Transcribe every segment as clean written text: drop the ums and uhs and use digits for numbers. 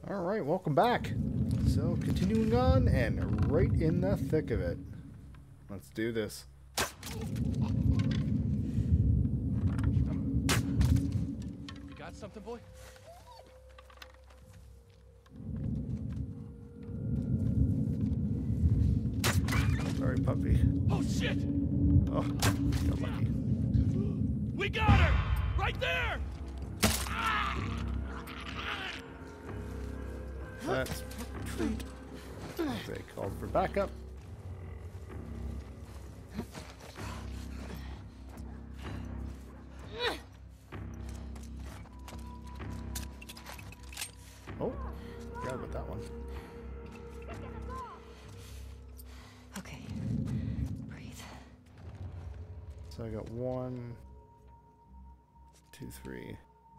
Alright, welcome back. So, continuing on, and right in the thick of it. Let's do this. You got something, boy? Sorry, puppy. Oh, shit! Oh, got lucky. We got her! Right there! That's a treat. They called for backup. Oh, forgot about that one. Okay. Breathe. So I got 1, 2, 3.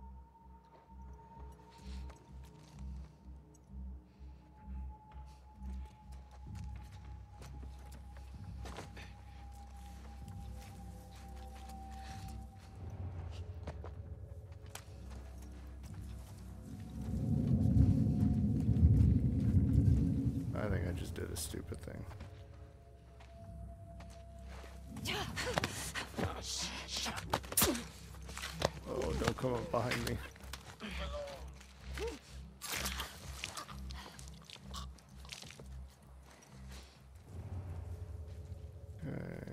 I think I just did a stupid thing. Oh, don't come up behind me. Okay.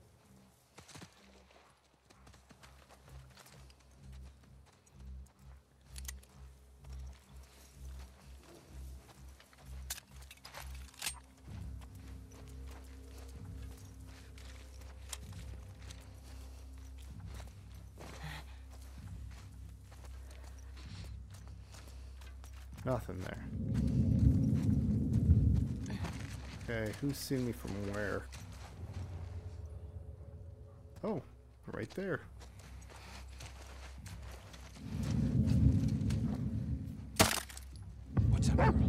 Nothing there. Okay, who's seen me from where? Oh, right there. What's up, girl?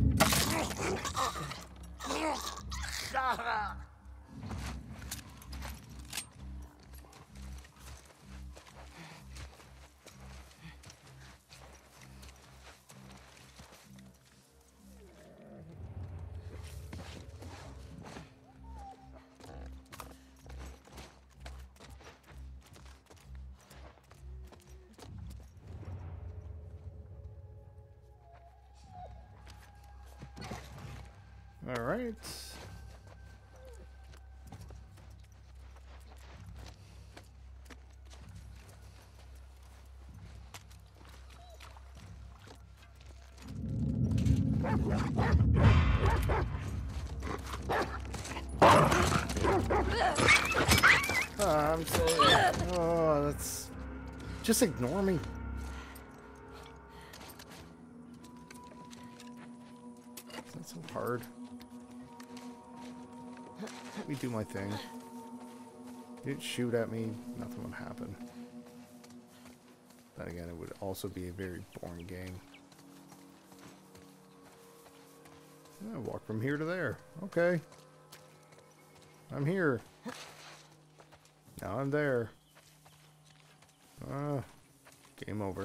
All right. I'm sorry. Oh, that's... Just ignore me. It's not so hard. Let me do my thing. You didn't shoot at me, nothing would happen. Then again, it would also be a very boring game. I walk from here to there. Okay. I'm here. Now I'm there. Game over.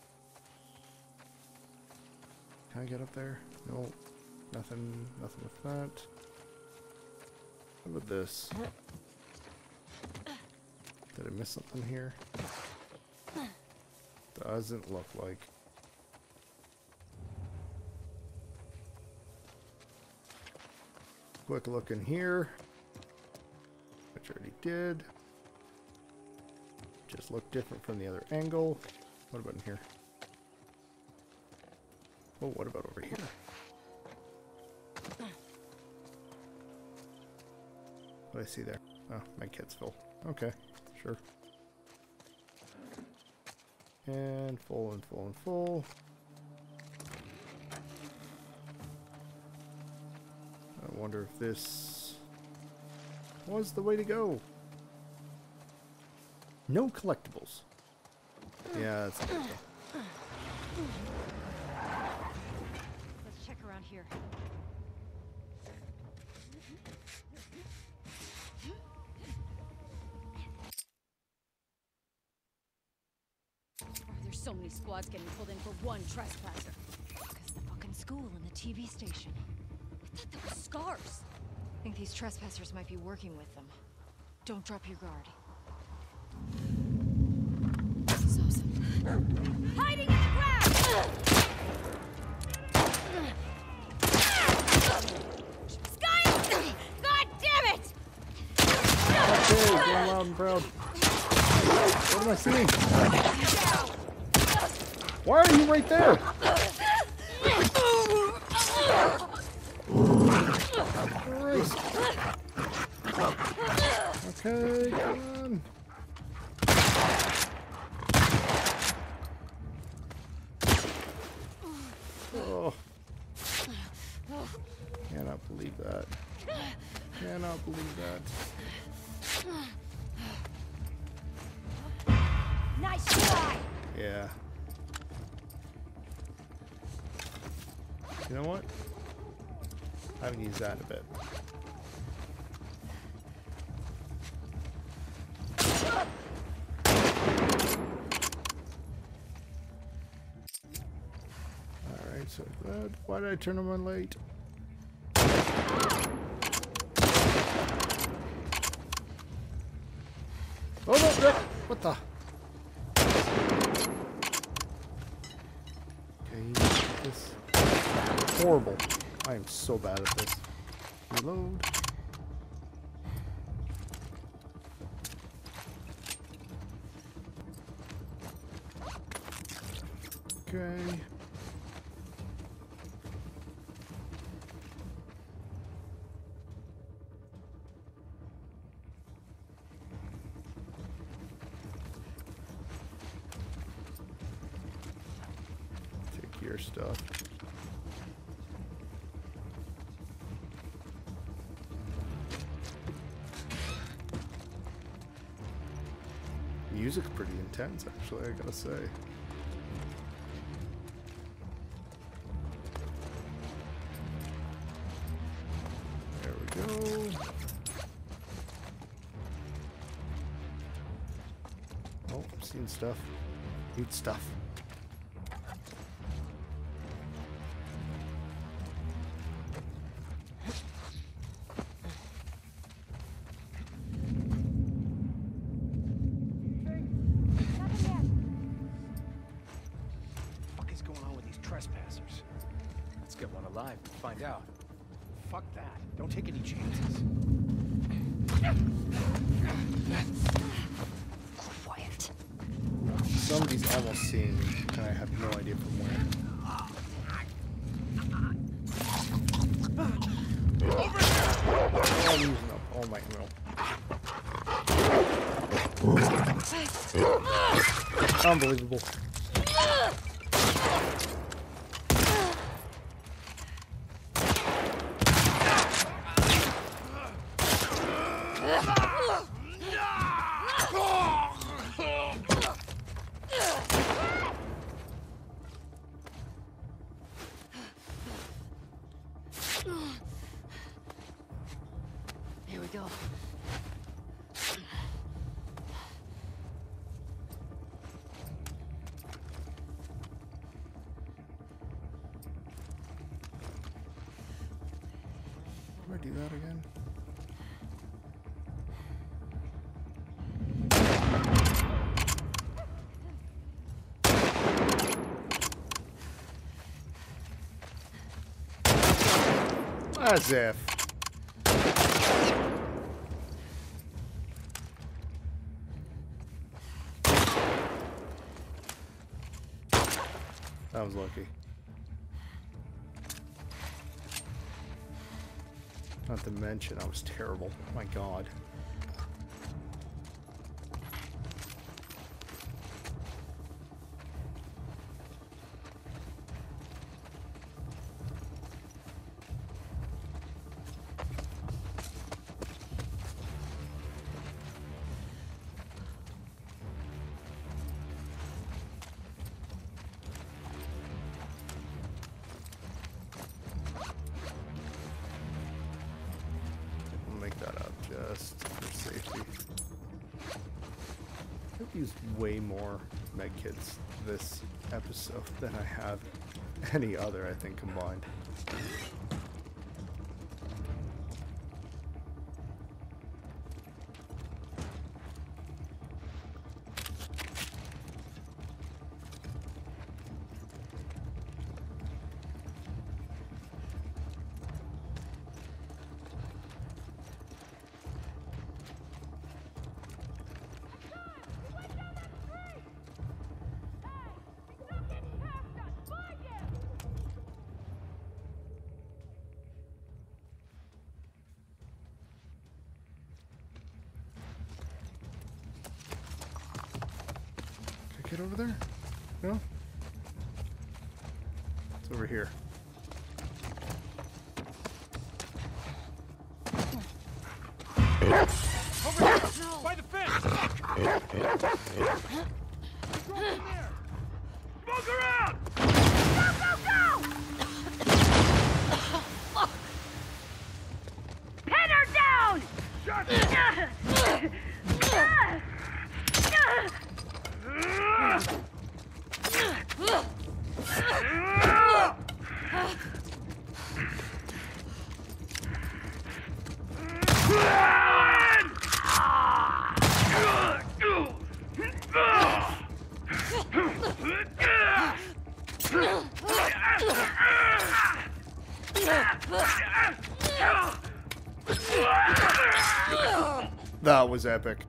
Can I get up there? No. Nothing with that. What about this? Did I miss something here? Doesn't look like. Quick look in here. Which I already did. Just look different from the other angle. What about in here? Oh, what about over here? What do I see there? Oh, my kit's full. Okay, sure. And full and full and full. I wonder if this was the way to go. No collectibles. Yeah, that's a good one. Let's check around here. Why are there so many squads getting pulled in for one trespasser? Because the fucking school and the TV station. I thought that was scars. I think these trespassers might be working with them. Don't drop your guard. This is awesome. Hiding in the ground! Sky! God damn it! Okay, going loud and proud. What am I seeing? Why are you right there? Christ. Okay, come on. Oh. Cannot believe that. Cannot believe that. Nice try! Yeah. You know what? I haven't used that in a bit. Alright, so glad. Why did I turn them on late? Oh no! What the? Okay, this horrible. I am so bad at this. Reload. Okay. Take your stuff. Music's pretty intense, actually, I gotta say. There we go. Oh, I'm seeing stuff. Need stuff. Trespassers. Let's get one alive and find out. Fuck that. Don't take any chances. Quiet. Somebody's almost seeing me, and I have no idea from where. Oh, I'm using up all my ammo. Unbelievable. Here we go. Do I do that again? As if. That was lucky. Not to mention, I was terrible. My God. Just for safety. I've used way more medkits this episode than I have any other, I think, combined. Get over there? No? It's over here. Over here! No. By the fence! Go in there! Smoke around! Go, go, go! Fuck! Pin her down! Shut That was epic.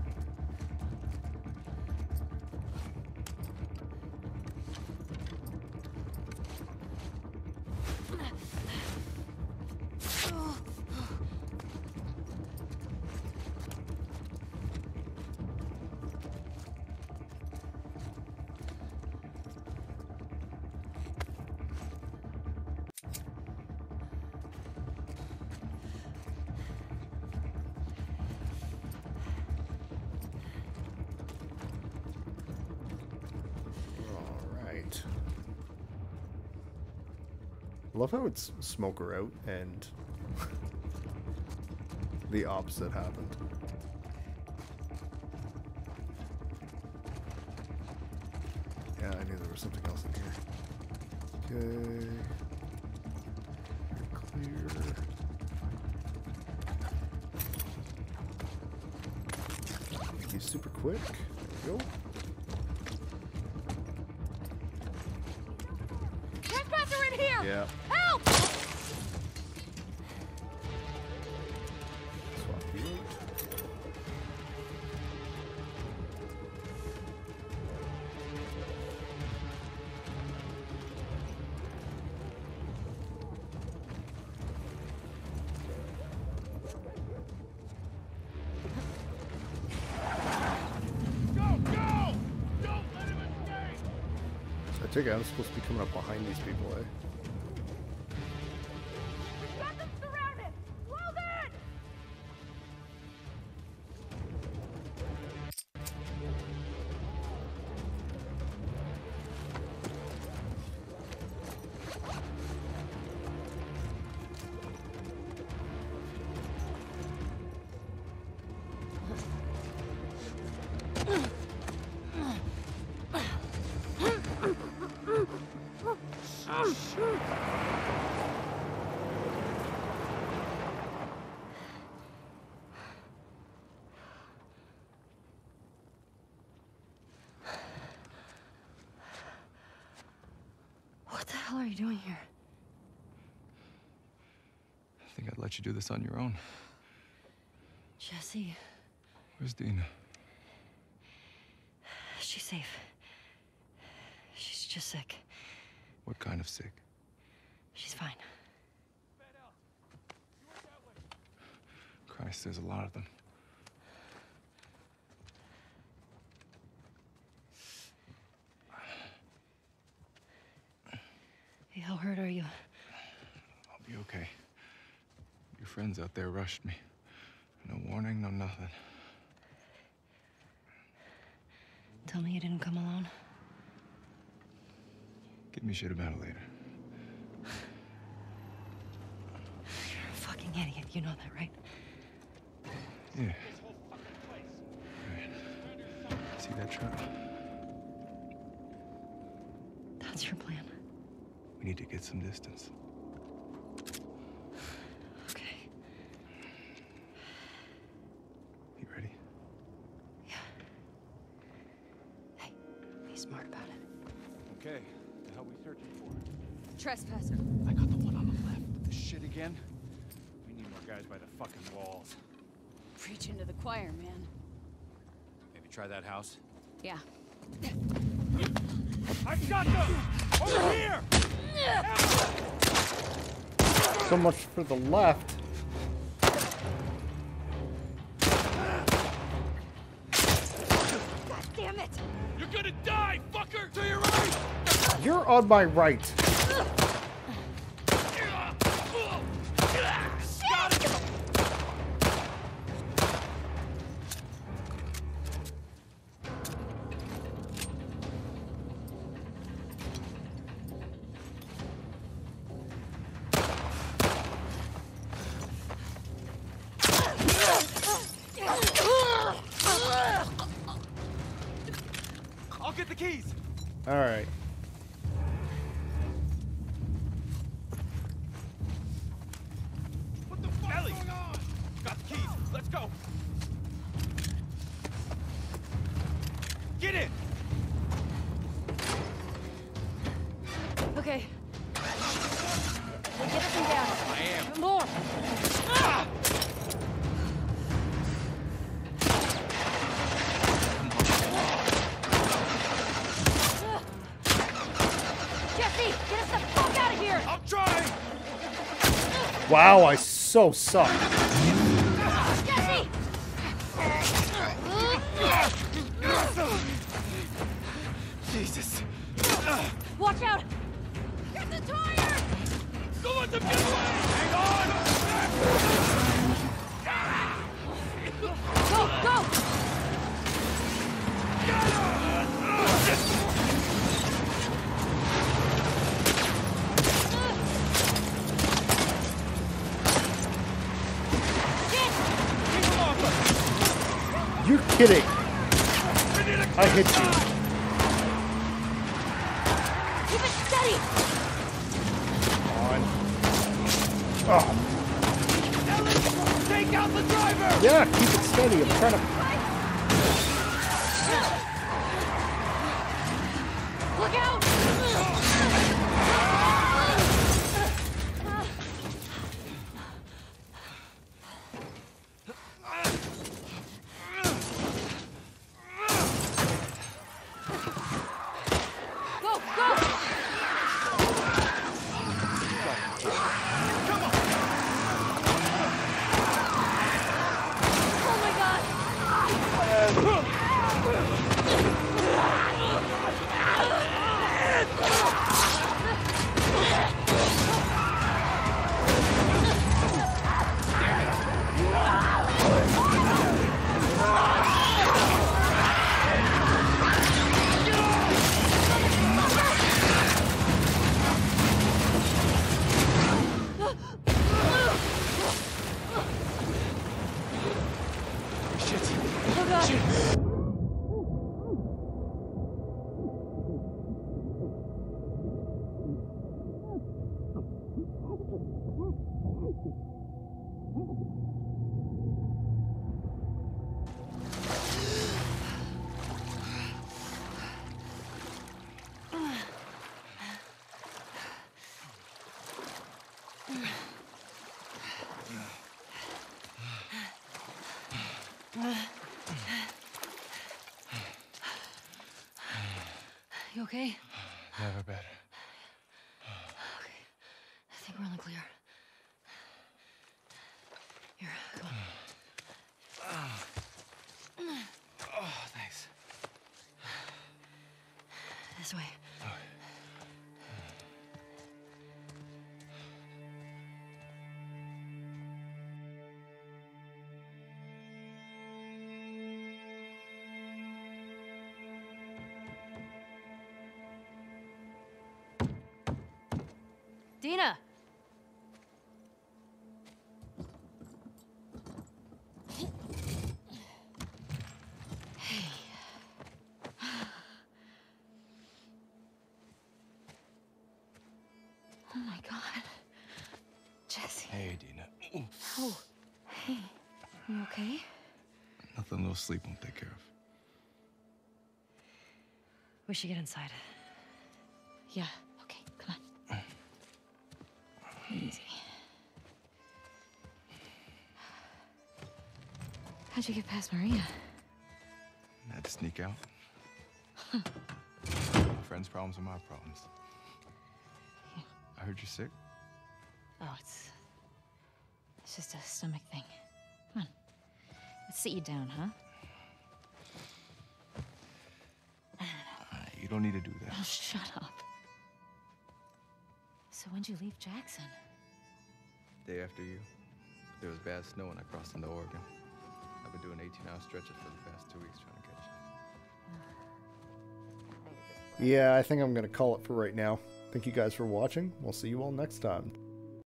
I love how it's smoker out and the opposite happened. Yeah, I knew there was something else in here. Okay. You're clear. Be super quick. Go. Yeah. Help! Swap you out. Go! Go! Don't let him escape! I take it I'm supposed to be coming up behind these people, eh? Got them surrounded! Well then! What the hell are you doing here? I think I'd let you do this on your own. Jesse, Where's Dina? she's safe. She's just sick. What kind of sick? She's fine. Christ, there's a lot of them. Hey, how hurt are you? I'll be okay. Your friends out there rushed me. No warning, no nothing. Tell me you didn't come alone. Give me shit about it later. You're a fucking idiot. You know that, right? Yeah. Right. See that truck? That's your plan. need to get some distance. Okay. You ready? Yeah. Hey, be smart about it. Okay, the hell we searching for? Trespasser. I got the one on the left. This shit again? We need more guys by the fucking walls. Preaching to the choir, man. Maybe try that house? Yeah. I've got them! Over here! So much for the left. God damn it! You're gonna die, fucker! To your right! You're on my right. I'll get the keys! All right. What the fuck Ellie! Going on? Got the keys. Let's go. Get in! Okay. We'll get them down. I am. More! Jesse, get us the fuck out of here! I'm trying! Wow, I so suck. Jesse! Jesus. Watch out! Get the tire! Don't let them get away! Hang on! Go, go! You're kidding. I hit you. Keep it steady! On. Oh. Ellie, take out the driver! Yeah, keep it steady. I'm trying to. Look out! Go, go! Oh my god! Oh god! You okay? Never better. Okay. I think we're on the clear. Here, come on. Oh, thanks. This way. Dina! my God. Jesse. Hey, Dina. Ooh. Oh, hey. You okay? Nothing a little sleep won't take care of. We should get inside. Yeah, okay, come on. Easy. How'd you get past Maria? I had to sneak out. My friend's problems are my problems. Yeah. I heard you're sick. Oh, it's just a stomach thing. Come on. Let's sit you down, huh? You don't need to do that. Oh, shut up. So when'd you leave Jackson? Day after you. There was bad snow when I crossed into Oregon. I've been doing 18-hour stretches for the past 2 weeks trying to catch you. Yeah, I think I'm going to call it for right now. Thank you guys for watching. We'll see you all next time.